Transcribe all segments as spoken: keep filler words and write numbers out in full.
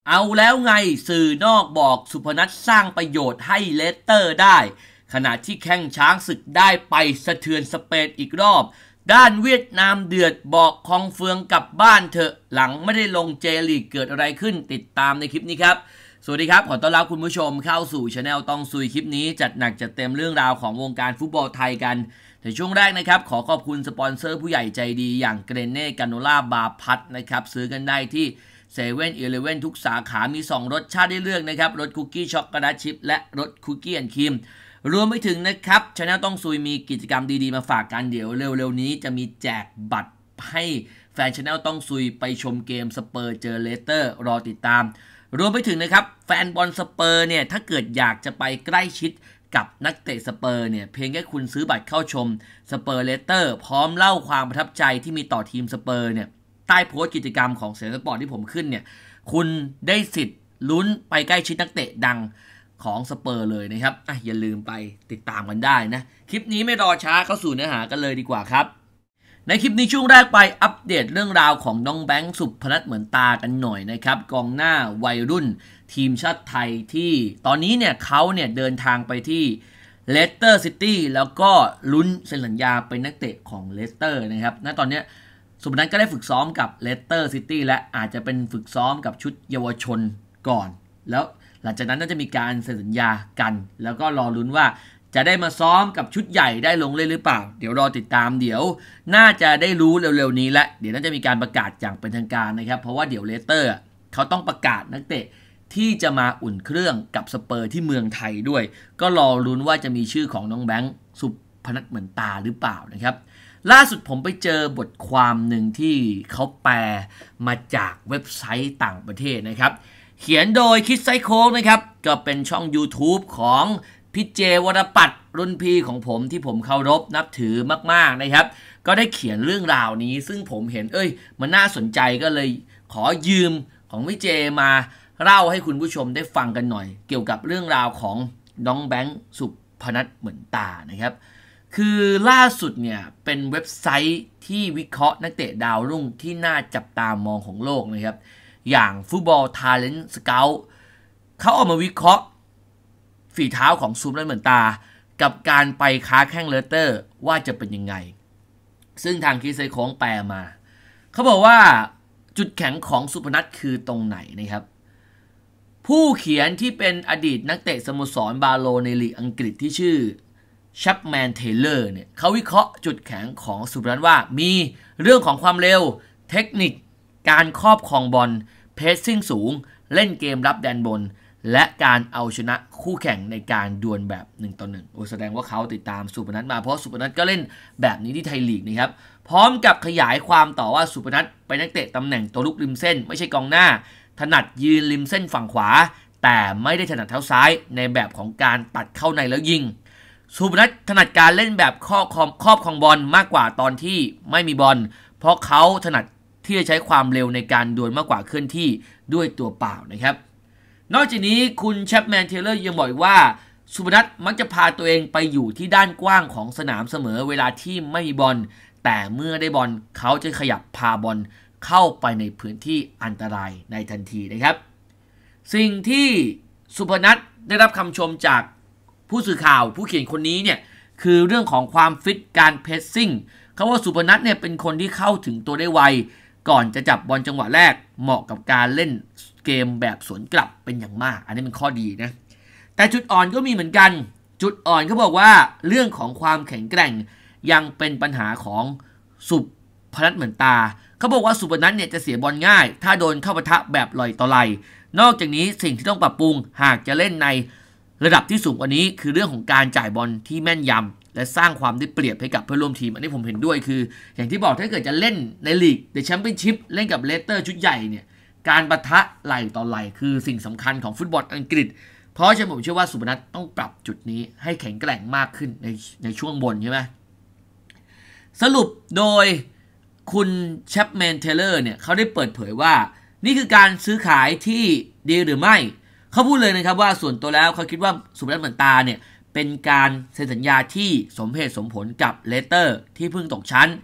เอาแล้วไงสื่อนอกบอกสุพนัทสร้างประโยชน์ให้เลสเตอร์ได้ขณะที่แข้งช้างศึกได้ไปสะเทือนสเปนอีกรอบด้านเวียดนามเดือดบอกคองเฟืองกลับบ้านเถอะหลังไม่ได้ลงเจลีกเกิดอะไรขึ้นติดตามในคลิปนี้ครับสวัสดีครับขอต้อนรับคุณผู้ชมเข้าสู่ช anel ต้องซุยคลิปนี้จัดหนักจัดเต็มเรื่องราวของวงการฟุตบอลไทยกันในช่วงแรกนะครับขอขอบคุณสปอนเซอร์ผู้ใหญ่ใจดีอย่างเกรเน่กาโนล่าบาร์พัทนะครับซื้อกันได้ที่เซเว่นอีเลฟเว่นทุกสาขามีสองรสชาติให้เลือกนะครับรสคุกกี้ช็อกโกแลตชิพและรสคุกกี้แอนด์ครีมรวมไปถึงนะครับช anel ต้องซุยมีกิจกรรมดีๆมาฝากกันเดี๋ยวเร็วๆนี้จะมีแจกบัตรให้แฟนช anel ต้องซุยไปชมเกมสเปอร์เจอเลสเตอร์รอติดตามรวมไปถึงนะครับแฟนบอลสเปอร์เนี่ยถ้าเกิดอยากจะไปใกล้ชิดกับนักเตะสเปอร์เนี่ยเพียงแค่คุณซื้อบัตรเข้าชมสเปอร์เลสเตอร์พร้อมเล่าความประทับใจที่มีต่อทีมสเปอร์เนี่ยใต้โพสต์กิจกรรมของเซนสปอร์ตที่ผมขึ้นเนี่ยคุณได้สิทธิ์ลุ้นไปใกล้ชิดนักเตะดังของสเปอร์เลยนะครับอ่ะอย่าลืมไปติดตามกันได้นะคลิปนี้ไม่รอช้าเข้าสู่เนื้อหากันเลยดีกว่าครับในคลิปนี้ช่วงแรกไปอัปเดตเรื่องราวของน้องแบงค์สุพนัทเหมือนตากันหน่อยนะครับกองหน้าวัยรุ่นทีมชาติไทยที่ตอนนี้เนี่ยเขาเนี่ยเดินทางไปที่เลสเตอร์ซิตี้แล้วก็ลุ้นเซ็นสัญญาเป็นนักเตะของเลสเตอร์นะครับณตอนนี้สุพนัทก็ได้ฝึกซ้อมกับเลสเตอร์ซิตี้และอาจจะเป็นฝึกซ้อมกับชุดเยาวชนก่อนแล้วหลังจากนั้นน่าจะมีการเซ็นสัญญากันแล้วก็รอลุ้นว่าจะได้มาซ้อมกับชุดใหญ่ได้ลงเล่นหรือเปล่าเดี๋ยวรอติดตามเดี๋ยวน่าจะได้รู้เร็วๆนี้และเดี๋ยวน่าจะมีการประกาศอย่างเป็นทางการนะครับเพราะว่าเดี๋ยวเลสเตอร์เขาต้องประกาศนักเตะที่จะมาอุ่นเครื่องกับสเปอร์ที่เมืองไทยด้วยก็รอลุ้นว่าจะมีชื่อของน้องแบงค์สุพนัทเหมือนตาหรือเปล่านะครับล่าสุดผมไปเจอบทความหนึ่งที่เขาแปลมาจากเว็บไซต์ต่างประเทศนะครับเขียนโดยคิดไซโค้กนะครับก็เป็นช่อง YouTube ของพี่เจวรปัตรรุ่นพี่ของผมที่ผมเคารพนับถือมากๆนะครับก็ได้เขียนเรื่องราวนี้ซึ่งผมเห็นเอ้ยมันน่าสนใจก็เลยขอยืมของพี่เจมาเล่าให้คุณผู้ชมได้ฟังกันหน่อยเกี่ยวกับเรื่องราวของน้องแบงค์สุพนัทเหมือนตานะครับคือล่าสุดเนี่ยเป็นเว็บไซต์ที่วิเคราะห์นักเตะดาวรุ่งที่น่าจับตามองของโลกนะครับอย่างฟุตบอล Talent Scout เขาออกมาวิเคราะห์ฝีเท้าของสุพนัทเหมือนตากับการไปค้าแข้งเลสเตอร์ว่าจะเป็นยังไงซึ่งทางคิดไซโค้งแปลมาเขาบอกว่าจุดแข็งของสุพนัทคือตรงไหนนะครับผู้เขียนที่เป็นอดีตนักเตะสโมสรบาโลในลีกอังกฤษที่ชื่อชัปแมนเทเลอร์เนี่ยเขาวิเคราะห์จุดแข็งของสุพนัทว่ามีเรื่องของความเร็วเทคนิคการครอบครองบอลเพสซิ่งสูงเล่นเกมรับแดนบนและการเอาชนะคู่แข่งในการดวลแบบหนึ่งต่อหนึ่งโอ้แสดงว่าเขาติดตามสุพนัทมาเพราะสุพนัทก็เล่นแบบนี้ที่ไทยลีกนะครับพร้อมกับขยายความต่อว่าสุพนัทเป็นนักเตะตำแหน่งตัวลุกริมเส้นไม่ใช่กองหน้าถนัดยืนริมเส้นฝั่งขวาแต่ไม่ได้ถนัดเท้าซ้ายในแบบของการตัดเข้าในแล้วยิงสุพนัทถนัดการเล่นแบบครอบครองครอบครองบอลมากกว่าตอนที่ไม่มีบอลเพราะเขาถนัดที่จะใช้ความเร็วในการดวลมากกว่าเคลื่อนที่ด้วยตัวเปล่านะครับนอกจากนี้คุณแชปแมนเทเลอร์ยังบอกว่าสุพนัทมักจะพาตัวเองไปอยู่ที่ด้านกว้างของสนามเสมอเวลาที่ไม่มีบอลแต่เมื่อได้บอลเขาจะขยับพาบอลเข้าไปในพื้นที่อันตรายในทันทีนะครับสิ่งที่สุพนัทได้รับคำชมจากผู้สื่อข่าวผู้เขียนคนนี้เนี่ยคือเรื่องของความฟิตการเพสซิ่งเขาว่าสุพนัทเนี่ยเป็นคนที่เข้าถึงตัวได้ไวก่อนจะจับบอลจังหวะแรกเหมาะกับการเล่นเกมแบบสวนกลับเป็นอย่างมากอันนี้เป็นข้อดีนะแต่จุดอ่อนก็มีเหมือนกันจุดอ่อนเขาบอกว่าเรื่องของความแข็งแกร่งยังเป็นปัญหาของสุพนัทเหมือนตาเขาบอกว่าสุพนัทเนี่ยจะเสียบอลง่ายถ้าโดนเข้าปะทะแบบลอยต่อลอยนอกจากนี้สิ่งที่ต้องปรับปรุงหากจะเล่นในระดับที่สูงกว่านี้คือเรื่องของการจ่ายบอลที่แม่นยำและสร้างความได้เปรียบให้กับเพื่อนร่วมทีมอันนี้ผมเห็นด้วยคืออย่างที่บอกถ้าเกิดจะเล่นในลีกในแชมเปี้ยนชิพเล่นกับเลสเตอร์ชุดใหญ่เนี่ยการปะทะไหลต่อไหลคือสิ่งสำคัญของฟุตบอลอังกฤษเพราะฉะนั้นผมเชื่อว่าสุพนัทต้องปรับจุดนี้ให้แข็งแกร่งมากขึ้นในในช่วงบนใช่ไหมสรุปโดยคุณแชปแมนเทเลอร์เนี่ยเขาได้เปิดเผยว่านี่คือการซื้อขายที่ดีหรือไม่เขาพูดเลยนะครับว่าส่วนตัวแล้วเขาคิดว่าสุพนัทเหมือนตาเนี่ยเป็นการเซ็นสัญญาที่สมเหตุสมผลกับเลสเตอร์ที่เพิ่งตกชั้น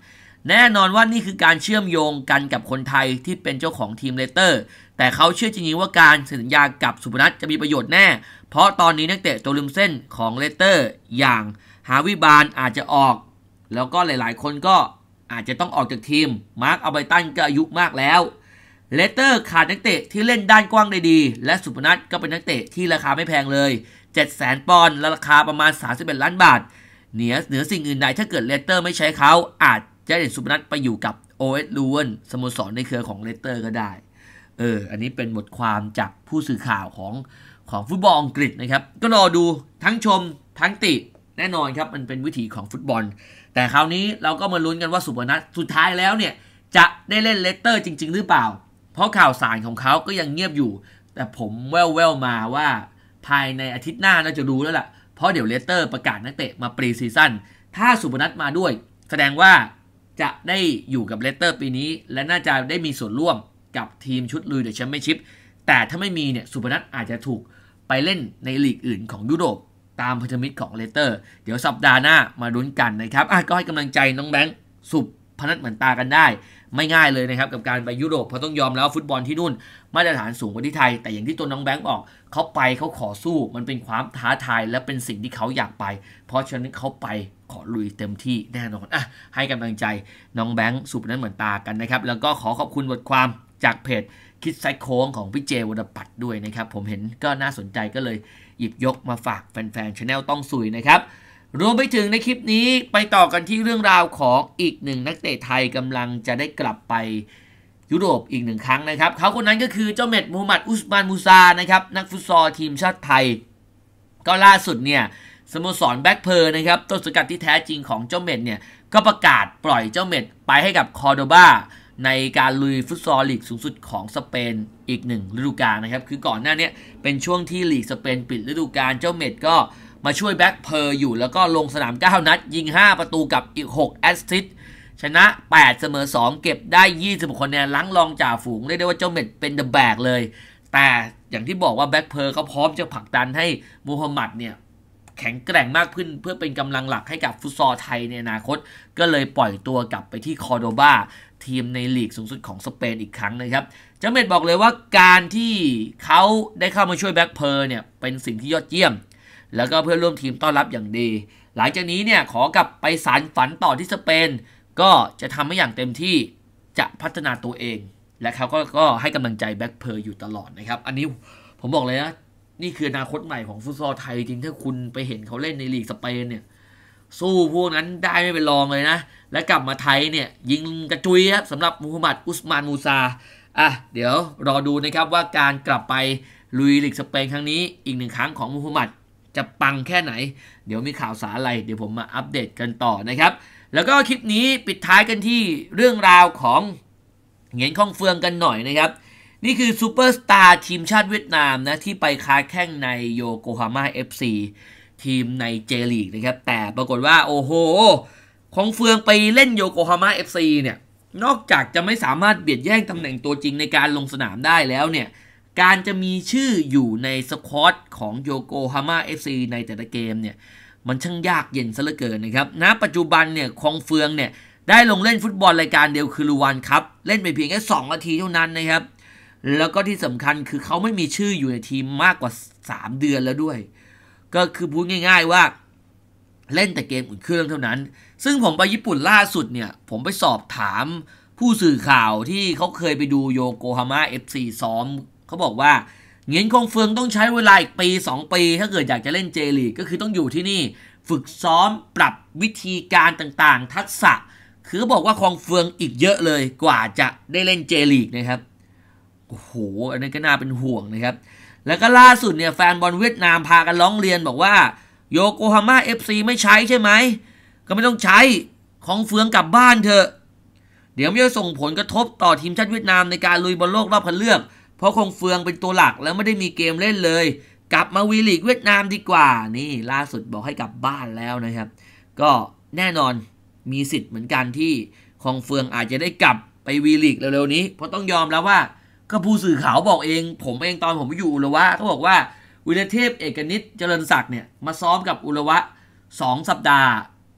แน่นอนว่านี่คือการเชื่อมโยงกันกับคนไทยที่เป็นเจ้าของทีมเลสเตอร์แต่เขาเชื่อจริงๆว่าการเซ็นสัญญากับสุพนัทจะมีประโยชน์แน่เพราะตอนนี้นักเตะตัวริมเส้นของเลสเตอร์อย่างฮาวิบาลอาจจะออกแล้วก็หลายๆคนก็อาจจะต้องออกจากทีมมาร์คอัลไบตันก็อายุมากแล้วเลสเตอร์ขาดนักเตะที่เล่นด้านกว้างได้ดีและสุพนัทก็เป็นนักเตะที่ราคาไม่แพงเลย เจ็ดแสน ปอนด์และราคาประมาณสามสิบเอ็ดล้านบาทเหนือเหนือสิ่งอื่นใดถ้าเกิดเลสเตอร์ไม่ใช้เขาอาจจะเห็นสุพนัทไปอยู่กับโอเอสลูเวนสโมสรในเครือของเลสเตอร์ก็ได้เอออันนี้เป็นบทความจากผู้สื่อข่าวของของฟุตบอลอังกฤษนะครับก็รอดูทั้งชมทั้งติแน่นอนครับมันเป็นวิถีของฟุตบอลแต่คราวนี้เราก็มาลุ้นกันว่าสุพนัทสุดท้ายแล้วเนี่ยจะได้เล่นเลสเตอร์จริงๆหรือเปล่าเพราะข่าวสารของเขาก็ยังเงียบอยู่แต่ผมแว่วๆมาว่าภายในอาทิตย์หน้าเราจะรู้แล้วล่ะเพราะเดี๋ยวเลสเตอร์ประกาศนักเตะมาปรีซีซั่นถ้าสุพนัทมาด้วยแสดงว่าจะได้อยู่กับเลสเตอร์ปีนี้และน่าจะได้มีส่วนร่วมกับทีมชุดลุยเดอะแชมเปี้ยนชิพแต่ถ้าไม่มีเนี่ยสุพนัทอาจจะถูกไปเล่นในลีกอื่นของยุโรปตามพันธมิตรของเลสเตอร์เดี๋ยวสัปดาห์หน้ามาลุ้นกันนะครับก็ให้กำลังใจน้องแบงค์สุพนัทเหมือนตากันได้ไม่ง่ายเลยนะครับกับการไปยุโรปเพราะต้องยอมแล้วฟุตบอลที่นู่นมาตรฐานสูงกว่าที่ไทยแต่อย่างที่ตัวน้องแบงค์บอกเขาไปเขาขอสู้มันเป็นความท้าทายและเป็นสิ่งที่เขาอยากไปเพราะฉะนั้นเขาไปขอลุยเต็มที่แน่นอนอ่ะให้กำลังใจน้องแบงค์สุพนัทเหมือนตากันนะครับแล้วก็ขอขอบคุณบทความจากเพจคิดไซโค้งของพี่เจวรปัตย์ด้วยนะครับผมเห็นก็น่าสนใจก็เลยหยิบยกมาฝากแฟนๆ Channel ต้องสุยนะครับรวมไปถึงในคลิปนี้ไปต่อกันที่เรื่องราวของอีกหนึ่งนักเตะไทยกำลังจะได้กลับไปยุโรปอีกหนึ่งครั้งนะครับเขาคนนั้นก็คือเจ้าเม็ดมูฮัมหมัดอุสมานมูซานะครับนักฟุตซอลทีมชาติไทยก็ล่าสุดเนี่ยสโมสรแบ็คเพิร์ลนะครับต้นสังกัดที่แท้จริงของเจ้าเม็ดเนี่ยก็ประกาศปล่อยเจ้าเม็ดไปให้กับคอร์โดบาในการลุยฟุตซอลลีกสูงสุดของสเปนอีกหนึ่งฤดูกาลนะครับคือก่อนหน้านี้เป็นช่วงที่ลีกสเปนปิดฤดูกาลเจ้าเม็ดก็มาช่วยแบ็คเพิร์ลอยู่แล้วก็ลงสนามเก้านัดยิงห้าประตูกับอีกหกแอสซิสต์ชนะแปดเสมอสองเก็บได้ยี่สิบคะแนนล้างรองจ่าฝูงเรียกได้ว่าเจ้าเม็ดเป็นเดอะแบกเลยแต่อย่างที่บอกว่าแบ็คเพิร์ลเขาพร้อมจะผลักดันให้มูฮัมหมัดเนี่ยแข็งแกร่งมากขึ้นเพื่อเป็นกำลังหลักให้กับฟุตซอลไทยในอนาคตก็เลยปล่อยตัวกลับไปที่คอร์โดบาทีมในลีกสูงสุดของสเปนอีกครั้งนะครับเจ้าเม็ดบอกเลยว่าการที่เขาได้เข้ามาช่วยแบ็คเพิร์ลเนี่ยเป็นสิ่งที่ยอดเยี่ยมแล้วก็เพื่อนร่วมทีมต้อนรับอย่างดีหลังจากนี้เนี่ยขอกลับไปสานฝันต่อที่สเปนก็จะทำให้อย่างเต็มที่จะพัฒนาตัวเองและเขาก็ก็ให้กำลังใจแบ็คเพิร์ลอยู่ตลอดนะครับอันนี้ผมบอกเลยนะนี่คืออนาคตใหม่ของฟุตซอลไทยจริงถ้าคุณไปเห็นเขาเล่นในลีกสเปนเนี่ยสู้พวกนั้นได้ไม่เป็นรองเลยนะและกลับมาไทยเนี่ยยิงกระจุยครับสำหรับมูฮัมหมัดอุสมานมูซาอ่ะเดี๋ยวรอดูนะครับว่าการกลับไปลุยลีกสเปนครั้งนี้อีกหนึ่งครั้งของมูฮัมหมัดจะปังแค่ไหนเดี๋ยวมีข่าวสารอะไรเดี๋ยวผมมาอัปเดตกันต่อนะครับแล้วก็คลิปนี้ปิดท้ายกันที่เรื่องราวของเหงียนค่องเฟืองกันหน่อยนะครับนี่คือซูเปอร์สตาร์ทีมชาติเวียดนามนะที่ไปค้าแข่งในโยโกฮาม่า เอฟ ซี ทีมในเจลีกนะครับแต่ปรากฏว่าโอ้โหค่องเฟืองไปเล่นโยโกฮาม่า เอฟ ซี เนี่ยนอกจากจะไม่สามารถเบียดแย่งตำแหน่งตัวจริงในการลงสนามได้แล้วเนี่ยการจะมีชื่ออยู่ในสควอตของโยโกฮาม่า เอฟ ซี ในแต่ละเกมเนี่ยมันช่างยากเย็นซะเหลือเกินนะครับณปัจจุบันเนี่ยคองเฟืองเนี่ยได้ลงเล่นฟุตบอลรายการเดียวคือลูวานครับเล่นไปเพียงแค่สองนาทีเท่านั้นนะครับแล้วก็ที่สำคัญคือเขาไม่มีชื่ออยู่ในทีมมากกว่าสามเดือนแล้วด้วยก็คือพูดง่ายๆว่าเล่นแต่เกมอุ่นเครื่องเท่านั้นซึ่งผมไปญี่ปุ่นล่าสุดเนี่ยผมไปสอบถามผู้สื่อข่าวที่เขาเคยไปดูโยโกฮาม่า เอฟ ซี ซ้อมเขาบอกว่าเหงียนคงเฟืองต้องใช้เวลาอีกปีสองปีถ้าเกิดอยากจะเล่นเจลีกก็คือต้องอยู่ที่นี่ฝึกซ้อมปรับวิธีการต่างๆทักษะคือบอกว่าคงเฟืองอีกเยอะเลยกว่าจะได้เล่นเจลีกนะครับโอ้โหอันนี้ก็น่าเป็นห่วงนะครับแล้วก็ล่าสุดเนี่ยแฟนบอลเวียดนามพากันร้องเรียนบอกว่าโยโกฮาม่า เอฟ ซี ไม่ใช้ใช่ไหมก็ไม่ต้องใช้คงเฟืองกลับบ้านเถอะเดี๋ยวมันจะส่งผลกระทบต่อทีมชาติเวียดนามในการลุยบอลโลกรอบคัดเลือกเพราะคงเฟืองเป็นตัวหลักแล้วไม่ได้มีเกมเล่นเลยกลับมาวีลีกเวียดนามดีกว่านี่ล่าสุดบอกให้กลับบ้านแล้วนะครับก็แน่นอนมีสิทธิ์เหมือนกันที่คงเฟืองอาจจะได้กลับไปวีลีกเร็วๆนี้เพราะต้องยอมแล้วว่าก็ผู้สื่อข่าวบอกเองผมเองตอนผมไปอยู่อุระวะเขาบอกว่าวิรเทพเอกนิตเจริญศักดิ์เนี่ยมาซ้อมกับอุระวะสองสัปดาห์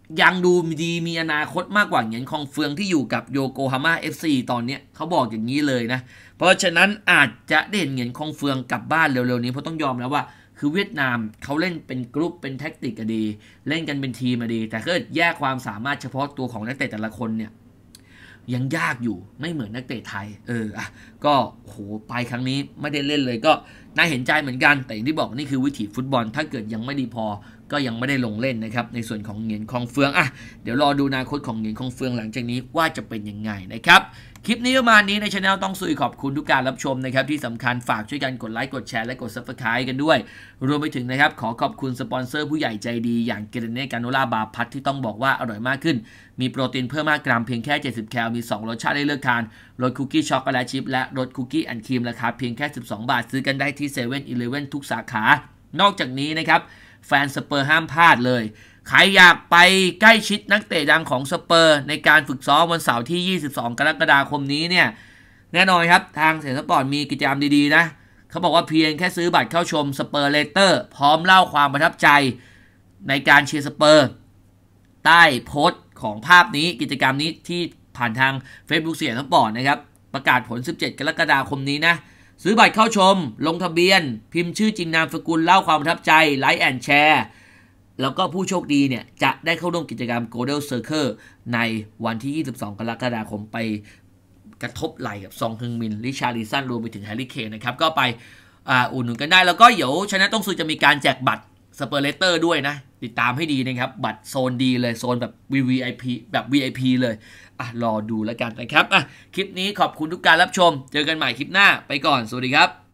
ยังดูดีมีอนาคตมากกว่าเหงียนคองเฟืองที่อยู่กับโยโกฮาม่า เอฟ ซี ตอนนี้เขาบอกอย่างนี้เลยนะเพราะฉะนั้นอาจจะได้เห็นเหงียนคองเฟืองกลับบ้านเร็วๆนี้เพราะต้องยอมแล้วว่าคือเวียดนามเขาเล่นเป็นกรุ๊ปเป็นแท็กติกก็ดีเล่นกันเป็นทีมมาดีแต่ถ้าแยกความสามารถเฉพาะตัวของนักเตะแต่ละคนเนี่ยยังยากอยู่ไม่เหมือนนักเตะไทยเอออ่ะก็โหไปครั้งนี้ไม่ได้เล่นเลยก็น่าเห็นใจเหมือนกันแต่อย่างที่บอกนี่คือวิถีฟุตบอลถ้าเกิดยังไม่ดีพอก็ยังไม่ได้ลงเล่นนะครับในส่วนของเหงียนคองเฟืองอ่ะเดี๋ยวรอดูอนาคตของเหงียนคองเฟืองหลังจากนี้ว่าจะเป็นยังไงนะครับคลิปนี้ประมาณนี้ในช่องต้องซุยขอบคุณทุกการรับชมนะครับที่สำคัญฝากช่วยกันกดไลค์กดแชร์และกด ซับสไครบ์ กันด้วยรวมไปถึงนะครับขอขอบคุณสปอนเซอร์ผู้ใหญ่ใจดีอย่างเกเรเน่กาโนล่าบาร์พัทที่ต้องบอกว่าอร่อยมากขึ้นมีโปรตีนเพิ่มห้ากรัมเพียงแค่เจ็ดสิบแคลมีสองรสชาติให้เลือกทานรสคุกกี้ช็อกโกแลตชิพและรสคุกกี้แอนด์ครีมราคาเพียงแค่สิบสองบาทซื้อกันได้ที่เซเว่นอีเลฟเว่นทุกสาขานอกจากนี้นะครับแฟนสเปอร์ห้ามพลาดเลยใครอยากไปใกล้ชิดนักเตะดังของสเปอร์ในการฝึกซ้อมวันเสาร์ที่ยี่สิบสองกรกฎาคมนี้เนี่ยแน่นอนครับทางเซนสปอร์ตมีกิจกรรมดีๆนะเขาบอกว่าเพียงแค่ซื้อบัตรเข้าชมสเปอร์เลเตอร์พร้อมเล่าความประทับใจในการเชียร์สเปอร์ใต้โพสต์ของภาพนี้กิจกรรมนี้ที่ผ่านทาง Facebook เสียงสปอร์ตนะครับประกาศผลสิบเจ็ดกรกฎาคมนี้นะซื้อบัตรเข้าชมลงทะเบียนพิมพ์ชื่อจริงนามสกุลเล่าความประทับใจไลค์แอนด์แชร์แล้วก็ผู้โชคดีเนี่ยจะได้เข้าร่วมกิจกรรม Golden Circle ในวันที่ยี่สิบสองกรกฎาคมไปกระทบไหล่กับซองฮึงมินริชาร์ลิสันรวมไปถึงแฮร์รี่เคนนะครับก็ไปอ่าอุ่นหนุนกันได้แล้วก็เดี๋ยวชนะต้องซื้อจะมีการแจกบัตรสเปอร์เลเตอร์ด้วยนะติดตามให้ดีนะครับบัตรโซนดีเลยโซนแบบ วี วี ไอ พี แบบ วี ไอ พี เลยอ่ะรอดูแล้วกันนะครับอ่ะคลิปนี้ขอบคุณทุกการรับชมเจอกันใหม่คลิปหน้าไปก่อนสวัสดีครับ